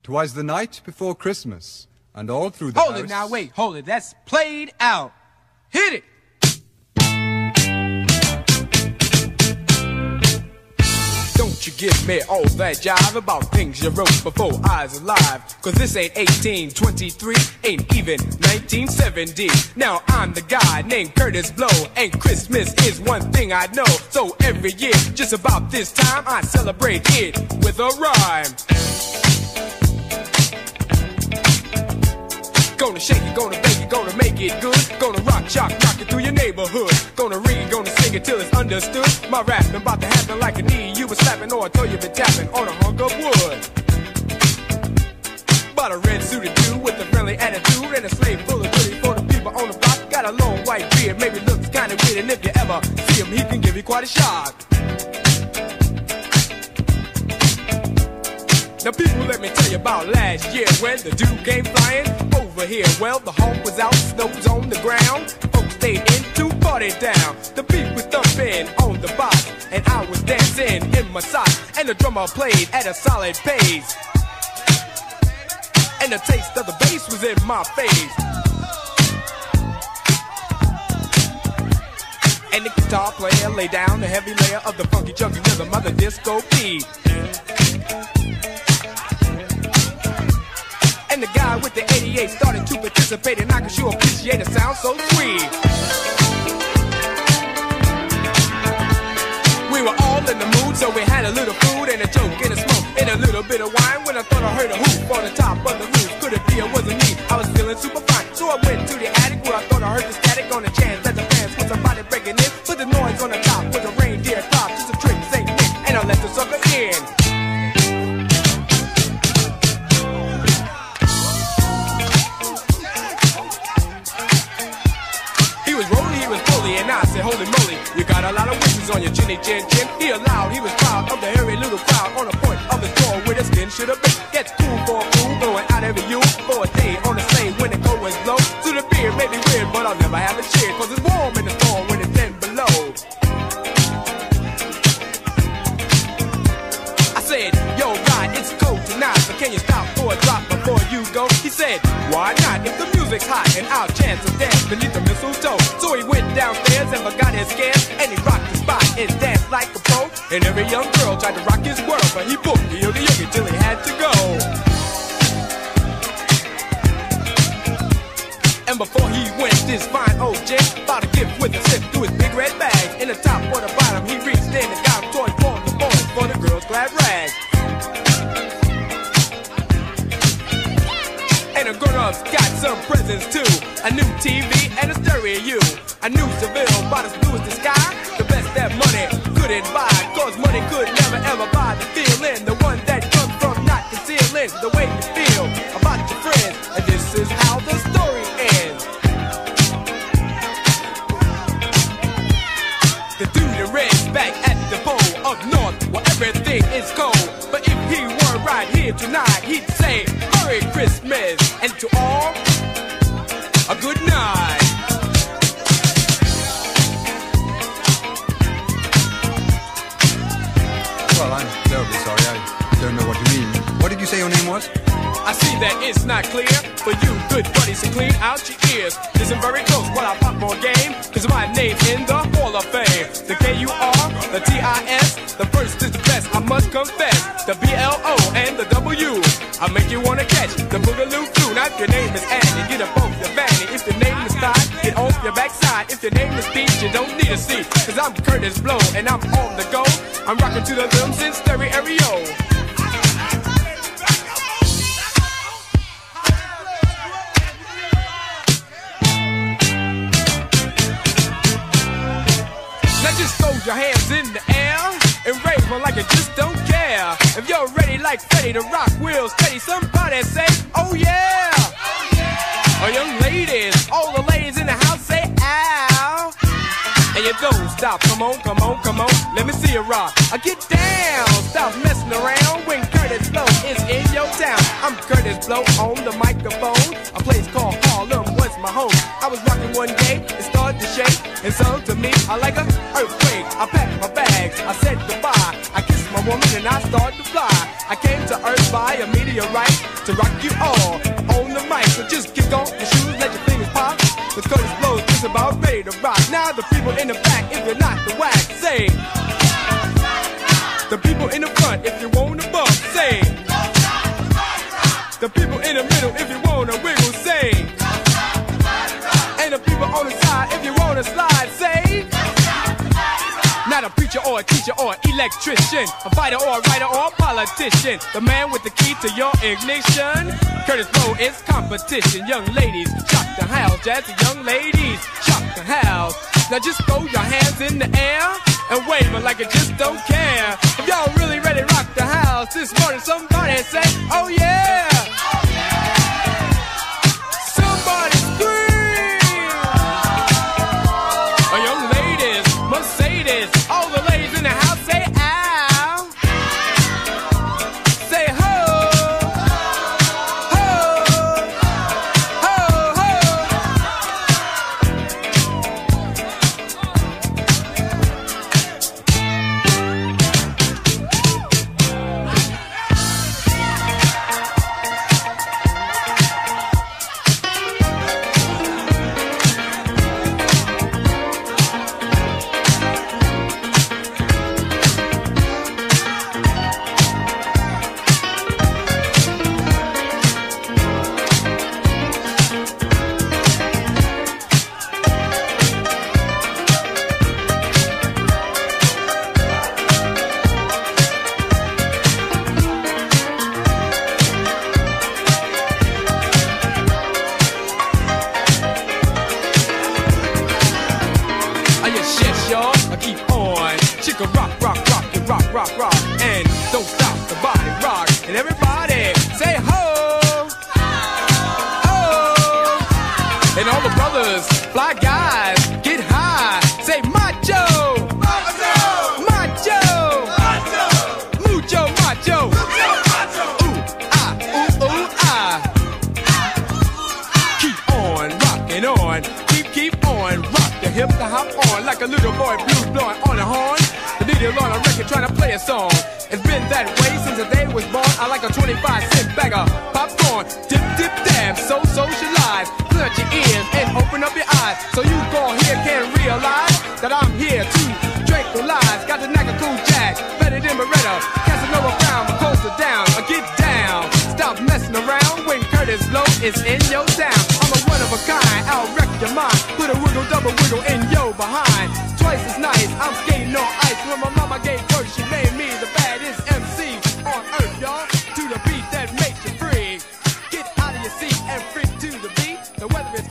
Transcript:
'Twas the night before Christmas, and all through the house... Hold it now, wait, hold it. That's played out. Hit it! Don't you give me all that jive about things you wrote before I was alive. Cause this ain't 1823, ain't even 1970. Now I'm the guy named Curtis Blow, and Christmas is one thing I know. So every year, just about this time, I celebrate it with a rhyme. Gonna shake it, gonna bake it, gonna make it good. Gonna rock, shock, rock it through your neighborhood. Gonna read, gonna sing it till it's understood. My rapping about to happen like a knee you was slapping, or I told you been tapping on a hunk of wood. Bought a red suited dude with a friendly attitude and a slave full of goodies for the people on the block. Got a long white beard, maybe looks kinda weird, and if you ever see him, he can give you quite a shock. Now people, let me tell you about last year when the dude came flying over here. Well, the hawk was out, snow was on the ground. Folks stayed in to party down. The beat was thumping on the box, and I was dancing in my socks. And the drummer played at a solid pace, and the taste of the bass was in my face. And the guitar player laid down the heavy layer of the funky chunky rhythm of the disco beat. And the guy with the 88 started to participate, and I could sure appreciate a sound so sweet. We were all in the mood, so we had a little food and a joke and a smoke and a little bit of wine. When I thought I heard a hoop on the top of the roof, could it be it wasn't me? I was feeling super fine, so I went to the attic where I thought I heard the static on the chance that the fans was somebody breaking in. Put the noise on the top with a reindeer clock, just a trick, Saint Nick, and I let the sucker in. And I said, holy moly, you got a lot of wishes on your chinny chin chin. He allowed, he was proud of the hairy little crowd on the point of the door where the skin should have been. Gets cool for a fool, going out every you for a day on the sleigh when the cold winds blow. To the beer may be weird, but I'll never have a cheer, cause it's warm in the storm when it's 10 below. I said, yo, Rod, it's cold tonight, but can you stop for a drop before you go? He said, why not? If the music's hot and our chance to dance beneath the mistletoe. So he went downstairs and forgot his scams, and he rocked the spot and danced like a pro. And every young girl tried to rock his world, but he booked the yogi till he had to go. And before he went, this fine old gent bought a gift with a zip through his big red bag. In the top or the bottom, he reached in and got a toy for the boys, for the girls' glad rags. And the grown-ups got some presents too. A new TV and a stereo. A new Seville, about as blue as the sky. The best that money couldn't buy, cause money could never ever buy the feeling. The one that comes from not concealing the way you feel about your friends. And this is how the story ends. The dude in red's back at the pole up north where everything is cold. But if he were right here tonight, he'd say Merry Christmas, and to all, a good night. Well, I'm terribly sorry. I don't know what you mean. What did you say your name was? I see that it's not clear for you good buddies to clean out your ears. Listen very close while I pop more game, cause my name's in the Hall of Fame. The K-U-R, the T-I-S, the first is the best, I must confess. The B-L-O and the W, I make you wanna catch the Boogaloo Flu. Now if your name is Annie, get up off your vanity. If your name is Todd, get off your backside. If your name is Pete, you don't need a seat, cause I'm Curtis Blow and I'm on the go. I'm rocking to the rhythms in stereo. Just throw your hands in the air and rave on like you just don't care. If you're ready like Freddie to rock real steady, somebody say, oh yeah. Oh yeah. Or young ladies, all the ladies in the house say, ow. And you don't stop, come on, come on, come on, let me see you rock. I get down, stop messing around when Curtis Blow is in your town. I'm Curtis Blow on the microphone. A place called Harlem was my home. I was rocking one day, it started to shake, and so to me, I like an earthquake. I packed my bags, I said goodbye. I kissed my woman and I started to fly. I came to Earth by a meteorite. to rock you all on the mic. So just kick off your shoes, let your fingers pop. The Curtis Blow is about ready to rock. Now the people in the back, if you're not the whack, say. The people in the front, if you want to bump, say. The people in the middle, if you want to wiggle, say. And the people on the side, if you want to slide, say. Not a preacher or a teacher or an electrician, a fighter or a writer or a politician. The man with the key to your ignition. Curtis Blow is competition. Young ladies, shock the house. Jazzy young ladies, shock the house. Now just throw your hands in the air and wave it like you just don't care. If y'all really ready to rock the house this morning, somebody say, oh yeah! Oh yeah! Somebody scream! Oh, young ladies, Mercedes, all the ladies in the house say ow! Say ho! Ho! Ho! Ho! Keep on, chicka rock, rock, rock, and rock, rock, rock, and don't stop the body rock, and everybody say ho, ho, and all the brothers, fly guys, get high, say macho, macho, macho, macho, mucho macho, ooh ah, keep on rocking on, keep on rock. The hip to hop on like a little boy blues blowing on a horn. The DJ on a record trying to play a song. It's been that way since the day was born. I like a 25-cent bag of popcorn. Dip, dip, dab, so socialize. Plug your ears and open up your eyes. So you go here can realize that I'm here to tranquilize. Got the knack of cool jack, better than Beretta. Casanova Brown, Costa down, or get down. Stop messing around when Curtis Blow is in your town. I'm a one of a kind, I'll wreck your mind. Put a wiggle, double wiggle in your behind. Twice as nice, I'm skating on ice. When my mama gave birth, she named me the baddest MC on earth, y'all. To the beat that makes you free. Get out of your seat and freak to the beat. The weather is